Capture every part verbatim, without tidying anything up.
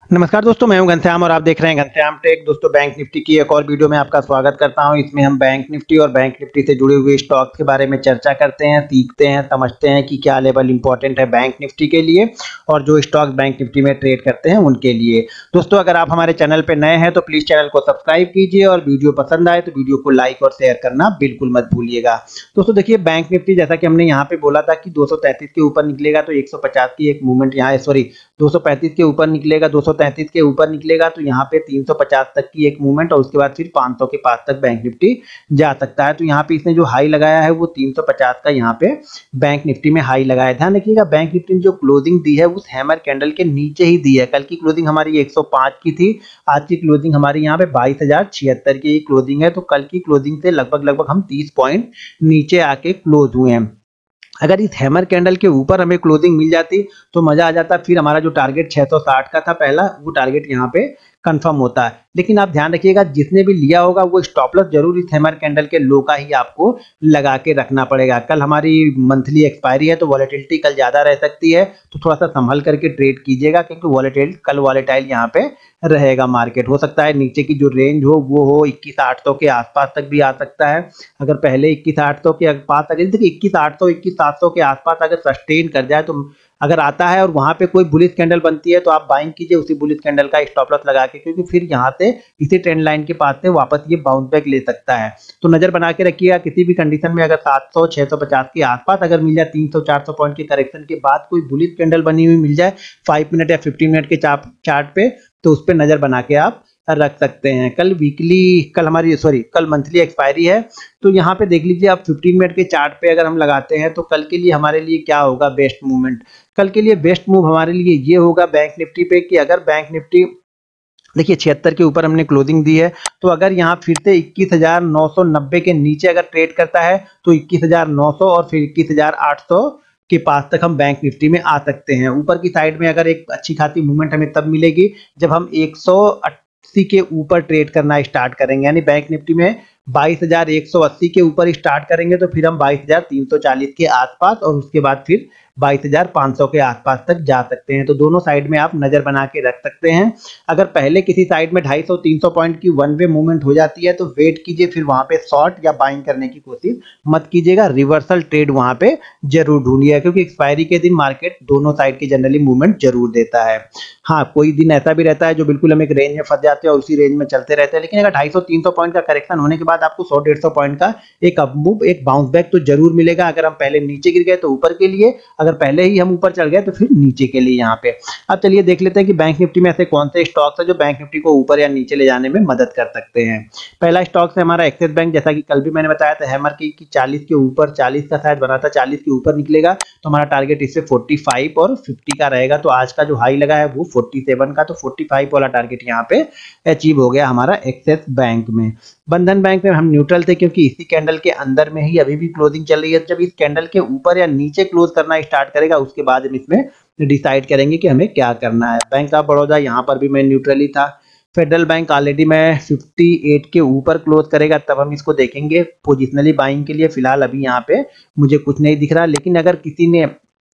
नमस्कार दोस्तों, मैं हूं घनश्याम और आप देख रहे हैं घनश्याम टेक। दोस्तों, बैंक निफ्टी की एक और वीडियो में आपका स्वागत करता हूं। इसमें हम बैंक निफ्टी और बैंक निफ्टी से जुड़े हुए स्टॉक्स के बारे में चर्चा करते हैं, सीखते हैं, समझते हैं कि क्या लेवल इंपॉर्टेंट है बैंक निफ्टी के लिए और जो स्टॉक्स बैंक निफ्टी में ट्रेड करते हैं उनके लिए। दोस्तों, अगर आप हमारे चैनल पर नए हैं तो प्लीज़ चैनल को सब्सक्राइब कीजिए और वीडियो पसंद आए तो वीडियो को लाइक और शेयर करना बिल्कुल मत भूलिएगा। दोस्तों देखिए, बैंक निफ्टी जैसा कि हमने यहाँ पे बोला था कि दो सौ तैंतीस के ऊपर निकलेगा तो एक सौ पचास की एक मूवमेंट यहाँ सॉरी दो सौ पैंतीस के ऊपर निकलेगा, दो सौ तैंतीस के ऊपर निकलेगा तो यहाँ पे तीन सौ पचास तक की एक मूवमेंट और उसके बाद फिर पाँच सौ के पास तक बैंक निफ्टी जा सकता है। तो यहाँ पे इसने जो हाई लगाया है वो तीन सौ पचास का यहाँ पे बैंक निफ्टी में हाई लगाया है। ध्यान रखिएगा, बैंक निफ्टी ने जो क्लोजिंग दी है उस हैमर कैंडल के नीचे ही दी है। कल की क्लोजिंग हमारी एक सौ पाँच की थी, आज की क्लोजिंग हमारी यहाँ पे बाईस हजार छिहत्तर की क्लोजिंग है। तो कल की क्लोजिंग से लगभग लगभग हम तीस पॉइंट नीचे आके क्लोज हुए हैं। अगर इस हैमर कैंडल के ऊपर हमें क्लोजिंग मिल जाती तो मजा आ जाता। फिर हमारा जो टारगेट छह सौ साठ का था पहला, वो टारगेट यहाँ पे कंफर्म होता है। लेकिन आप ध्यान रखिएगा, जिसने भी लिया होगा वो स्टॉप लॉस जरूर इस हैमर कैंडल के लो का ही आपको लगा के रखना पड़ेगा। कल हमारी मंथली एक्सपायरी है तो वॉलेटिलिटी कल ज्यादा रह सकती है, तो थोड़ा सा संभल करके ट्रेड कीजिएगा क्योंकि वॉलेटाइल कल वॉलेटाइल यहाँ पे रहेगा मार्केट। हो सकता है नीचे की जो रेंज हो वो हो इक्कीस आठ सौ के आसपास तक भी आ सकता है। अगर पहले इक्कीस आठ सौ के पास अगर देखिए इक्कीस आठ सौ इक्कीस सात सौ के आसपास अगर सस्टेन कर जाए तो अगर आता है और वहां पे कोई बुलिश कैंडल बनती है तो आप बाइंग कीजिए उसी बुलिश कैंडल का स्टॉप लॉस लगा के, क्योंकि फिर यहाँ से इसी ट्रेंड लाइन के पास से वापस ये बाउंस बैक ले सकता है। तो नजर बना के रखिएगा, किसी भी कंडीशन में अगर सात सौ छह सौ पचास के आसपास अगर मिल जाए, तीन सौ चार सौ पॉइंट के करेक्शन के बाद कोई बुलिश कैंडल बनी हुई मिल जाए फाइव मिनट या फिफ्टीन मिनट के चार्ट पे, तो उस पर नजर बना के आप रख सकते हैं। कल वीकली कल हमारी सॉरी कल मंथली एक्सपायरी है तो यहाँ पे देख लीजिए आप फिफ्टीन मिनट के चार्ट पे अगर हम लगाते हैं तो कल के लिए हमारे लिए क्या होगा बेस्ट मूवमेंट। कल के लिए बेस्ट मूव हमारे लिए ये होगा बैंक निफ्टी पे कि अगर बैंक निफ्टी देखिए छिहत्तर के ऊपर हमने क्लोजिंग दी है, तो अगर यहाँ फिर से इक्कीस हजार नौ सौ नब्बे के नीचे अगर ट्रेड करता है तो इक्कीस हजार नौ सौ और फिर इक्कीस हजार आठ सौ के पास तक हम बैंक निफ्टी में आ सकते हैं। ऊपर की साइड में अगर एक अच्छी खासी मूवमेंट हमें तब मिलेगी जब हम एक सौ अस्सी के ऊपर ट्रेड करना स्टार्ट करेंगे, यानी बैंक निफ्टी में बाईस हजार एक सौ अस्सी के ऊपर स्टार्ट करेंगे तो फिर हम बाईस हजार तीन सौ चालीस के आसपास और उसके बाद फिर बाईस हजार पाँच सौ के आसपास तक जा सकते हैं। तो दोनों साइड में आप नजर बना के रख सकते हैं। अगर पहले किसी साइड में ढाई सौ तीन सौ पॉइंट की वन वे मूवमेंट हो जाती है तो वेट कीजिए, फिर वहां पे शॉर्ट या बाइंग करने की कोशिश मत कीजिएगा। रिवर्सल ट्रेड वहां पे जरूर ढूंढिएगा क्योंकि एक्सपायरी के दिन मार्केट दोनों साइड की जनरली मूवमेंट जरूर देता है। हाँ, कोई दिन ऐसा भी रहता है जो बिल्कुल हम एक रेंज में फंस जाते हैं और उसी रेंज में चलते रहते हैं, लेकिन अगर ढाई सौ तीन सौ पॉइंट का करेक्शन होने के बाद आपको सौ डेढ़ सौ पॉइंट का एक अप मूव एक बाउंस बैक तो जरूर मिलेगा। अगर हम पहले नीचे गिर गए तो ऊपर के लिए, अगर पहले ही हम ऊपर चढ़ गए तो फिर नीचे के लिए यहाँ पे। अब चलिए देख लेते हैं कि बैंक निफ्टी में ऐसे कौन से स्टॉक्स है जो बैंक निफ्टी को ऊपर या नीचे ले जाने में मदद कर सकते हैं। पहला स्टॉक है हमारा एक्सिस बैंक। जैसा कि कल भी मैंने बताया था हैमर की कि चालीस के ऊपर, चालीस का शायद बना था, चालीस के ऊपर निकलेगा तो हमारा टारगेट इससे पैंतालीस और पचास का रहेगा। तो आज का जो हाई लगा है वो सैंतालीस का, तो पैंतालीस वाला टारगेट यहाँ पे अचीव हो गया हमारा एक्सिस बैंक में। बंधन बैंक में हम न्यूट्रल थे क्योंकि इसी कैंडल के अंदर में ही अभी भी क्लोजिंग चल रही है। जब इस कैंडल के ऊपर या नीचे क्लोज करना स्टार्ट करेगा उसके बाद हम इसमें डिसाइड करेंगे कि हमें क्या करना है। बैंक ऑफ बड़ौदा, यहाँ पर भी मैं न्यूट्रल ही था। फेडरल बैंक ऑलरेडी मैं अट्ठावन के ऊपर क्लोज करेगा तब हम इसको देखेंगे पोजिशनली बाइंग के लिए। फिलहाल अभी यहाँ पे मुझे कुछ नहीं दिख रहा, लेकिन अगर किसी ने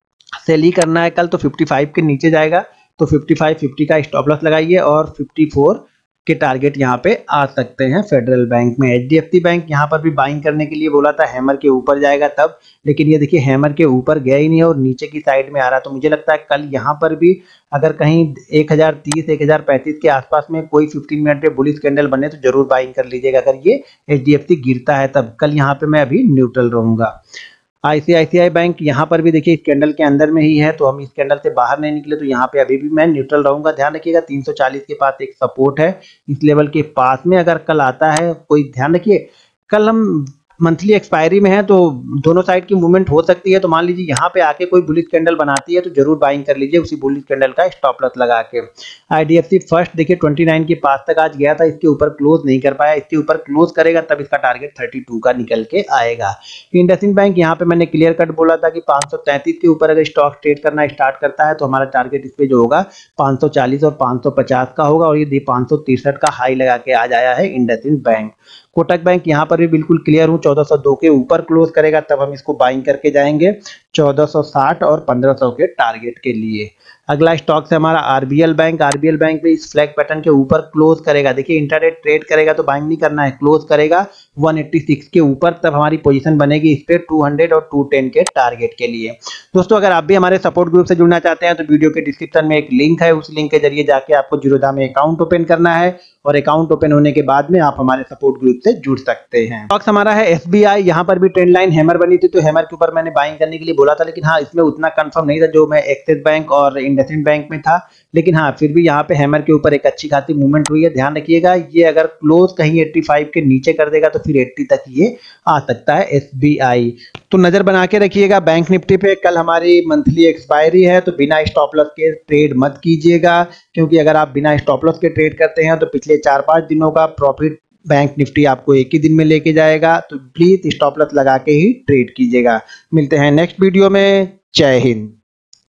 सेल ही करना है कल तो पचपन के नीचे जाएगा तो पचपन पचास का स्टॉप लॉस लगाइए और चौवन के टारगेट यहाँ पे आ सकते हैं फेडरल बैंक में। एचडीएफसी बैंक यहाँ पर भी बाइंग करने के लिए बोला था, हैमर के ऊपर जाएगा तब, लेकिन ये देखिए हैमर के ऊपर गया ही नहीं है और नीचे की साइड में आ रहा। तो मुझे लगता है कल यहाँ पर भी अगर कहीं एक हजार तीस एक हजार पैंतीस के आसपास में कोई पंद्रह मिनट पे बुलिश कैंडल बने तो जरूर बाइंग कर लीजिएगा। अगर ये एचडीएफसी गिरता है तब कल यहाँ पे मैं अभी न्यूट्रल रहूंगा। आईसीआईसीआई बैंक यहाँ पर भी देखिए इस कैंडल के अंदर में ही है तो हम इस कैंडल से बाहर नहीं निकले तो यहाँ पे अभी भी मैं न्यूट्रल रहूंगा। ध्यान रखिएगा तीन सौ चालीस के पास एक सपोर्ट है, इस लेवल के पास में अगर कल आता है कोई, ध्यान रखिए कल हम मंथली एक्सपायरी में है तो दोनों साइड की मूवमेंट हो सकती है। तो मान लीजिए यहाँ पे आके कोई बुलिश कैंडल बनाती है तो जरूर बाइंग कर लीजिए उसी बुलिश कैंडल का स्टॉप लॉस लगा के। आईडीएफसी फर्स्ट देखिए उनतीस के पास तक आज गया था, इसके ऊपर क्लोज नहीं कर पाया। इसके ऊपर क्लोज करेगा तब इसका टारगेट बत्तीस का निकल के आएगा। इंडसइंड बैंक यहाँ पे मैंने क्लियर कट बोला था कि पाँच सौ तैंतीस के ऊपर अगर स्टॉक ट्रेड करना स्टार्ट करता है तो हमारा टारगेट इस पे जो होगा पाँच सौ चालीस और पाँच सौ पचास का होगा और ये पाँच सौ तिरसठ का हाई लगा के आज आया है इंडसइंड बैंक। कोटक बैंक यहाँ पर भी बिल्कुल क्लियर हूँ, चौदह सौ दो के ऊपर क्लोज करेगा तब हम इसको बाइंग करके जाएंगे। चौदह सौ साठ और पंद्रह सौ के टारगेट के लिए। अगला स्टॉक है हमारा आरबीएल बैंक। आरबीएल बैंक भी इस फ्लैग पैटर्न के ऊपर क्लोज करेगा। देखिए इंट्राडे ट्रेड करेगा तो बाइंग नहीं करना है, क्लोज करेगा एक सौ छियासी के ऊपर, तब हमारी पोजीशन बनेगी इस पे दो सौ और दो सौ दस के टारगेट के लिए। दोस्तों अगर आप भी हमारे सपोर्ट ग्रुप से जुड़ना चाहते हैं तो वीडियो के डिस्क्रिप्शन में एक लिंक है, उस लिंक के जरिए जाके आपको जीरोधा में अकाउंट ओपन करना है और अकाउंट ओपन होने के बाद में आप हमारे सपोर्ट ग्रुप से जुड़ सकते हैं। स्टॉक्स हमारा है एसबीआई। यहाँ पर भी ट्रेंड लाइन हैमर बनी थी तो हैमर के ऊपर मैंने बाइंग करने के लिए बोला था, लेकिन हाँ इसमें उतना कंफर्म नहीं था जो मैं एक्सिस बैंक और इंडसइंड बैंक में था, लेकिन हाँ फिर भी यहाँ पे हैमर के ऊपर एक अच्छी खासी मूवमेंट हुई है। ध्यान रखिएगा ये अगर क्लोज कहीं पचासी के नीचे कर देगा तो फिर अस्सी तक ये आ सकता है एसबीआई। तो नजर बना के रखिएगा बैंक निफ्टी पे। कल हमारी मंथली एक्सपायरी है तो बिना स्टॉप लॉस के ट्रेड मत कीजिएगा, क्योंकि अगर आप बिना स्टॉप लॉस के ट्रेड करते हैं तो पिछले चार पांच दिनों का प्रॉफिट बैंक निफ्टी आपको एक ही दिन में लेके जाएगा। तो प्लीज स्टॉप लॉस लगा के ही ट्रेड कीजिएगा। मिलते हैं नेक्स्ट वीडियो में। जय हिंद।